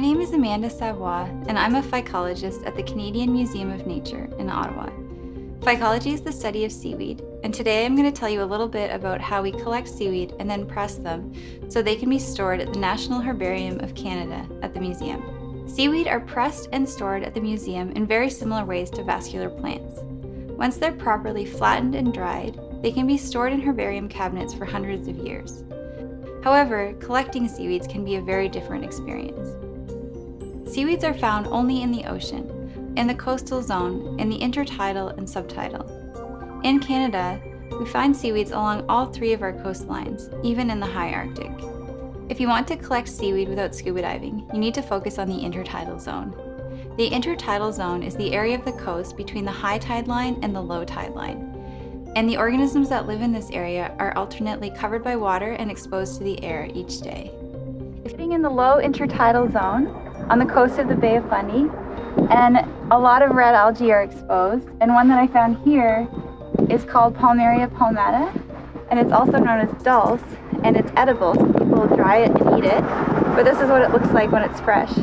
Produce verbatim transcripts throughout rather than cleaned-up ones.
My name is Amanda Savoie, and I'm a phycologist at the Canadian Museum of Nature in Ottawa. Phycology is the study of seaweed, and today I'm going to tell you a little bit about how we collect seaweed and then press them so they can be stored at the National Herbarium of Canada at the museum. Seaweed are pressed and stored at the museum in very similar ways to vascular plants. Once they're properly flattened and dried, they can be stored in herbarium cabinets for hundreds of years. However, collecting seaweeds can be a very different experience. Seaweeds are found only in the ocean, in the coastal zone, in the intertidal and subtidal. In Canada, we find seaweeds along all three of our coastlines, even in the high Arctic. If you want to collect seaweed without scuba diving, you need to focus on the intertidal zone. The intertidal zone is the area of the coast between the high tide line and the low tide line, and the organisms that live in this area are alternately covered by water and exposed to the air each day. If being in the low intertidal zone on the coast of the Bay of Fundy, and a lot of red algae are exposed, and one that I found here is called Palmyra palmata, and it's also known as dulse, and it's edible, so people dry it and eat it, but this is what it looks like when it's fresh.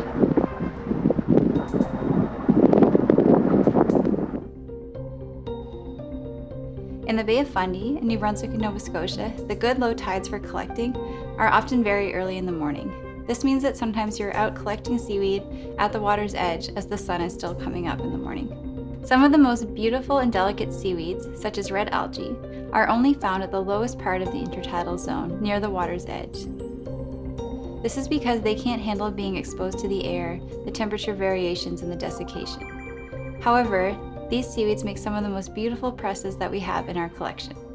In the Bay of Fundy, in New Brunswick and Nova Scotia, the good low tides for collecting are often very early in the morning. This means that sometimes you're out collecting seaweed at the water's edge as the sun is still coming up in the morning. Some of the most beautiful and delicate seaweeds, such as red algae, are only found at the lowest part of the intertidal zone, near the water's edge. This is because they can't handle being exposed to the air, the temperature variations, and the desiccation. However, these seaweeds make some of the most beautiful presses that we have in our collection.